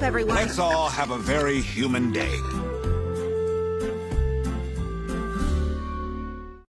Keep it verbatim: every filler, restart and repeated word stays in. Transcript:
up, everyone. Let's all have a very human day.